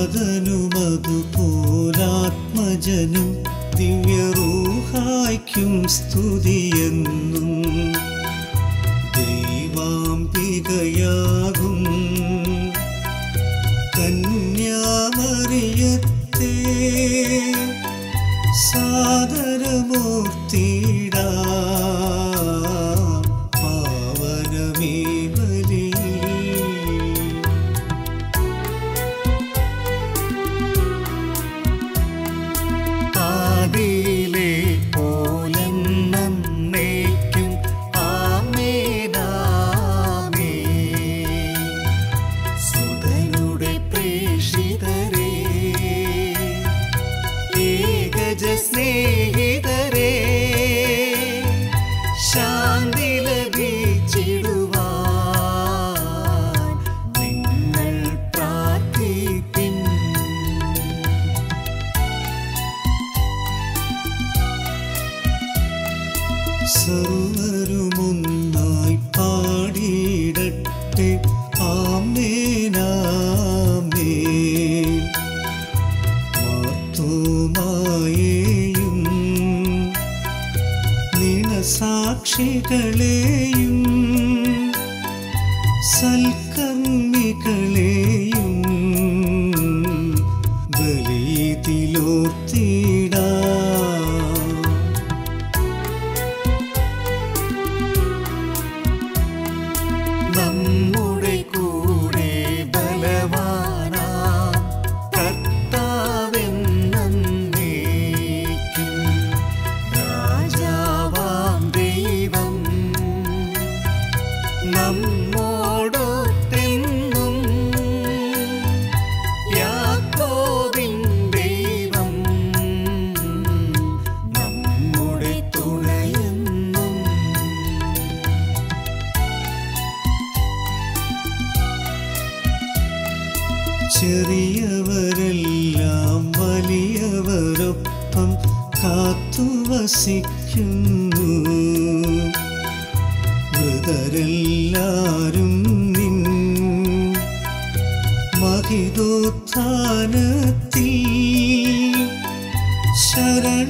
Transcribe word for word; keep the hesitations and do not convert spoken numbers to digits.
താതനുമതുപോലാത്മജനും ദിവ്യറൂഹായ്ക്കും സ്തുതിയെന്നും ദൈവാംബികയാകും കന്യാമറിയത്തെ സാദരമൂർത്തിയിടാം പാവനമീ ബലിയിൽ. ആദിയിലെ പോലെന്നേക്കും ആമേനാമേൻ. സുതനുടെ പ്രേഷിതരേ, ഏകജ സ്നേഹിതരേ, ശാന്തി ലഭിച്ചിടുവാൻ നിങ്ങൾ പ്രാർത്ഥിപ്പിൻ. സർവരുമൊന്നായി പാടിയിടട്ടെ ആമേനാമേൻ. മാർത്തോമായെയും നിണസാക്ഷികളെയും സൽക്കർമ്മികളെയും ബലിയിലോർത്തിടാം. നമ്മുടെ കൂടെ ബലവാനാം കർത്താവെന്നേക്കും, രാജാവാം ദൈവം നമ്മോടൊത്തെന്നും. യാക്കോബിൻ ദൈവം നമ്മുടെ തുണയെന്നും. ചെറിയവരെല്ലാം വലിയവരൊപ്പം കാത്തുവസിക്കുന്നു. മൃതരെല്ലാരും നിൻ മഹിതോത്ഥാനത്തിൽ ശരണ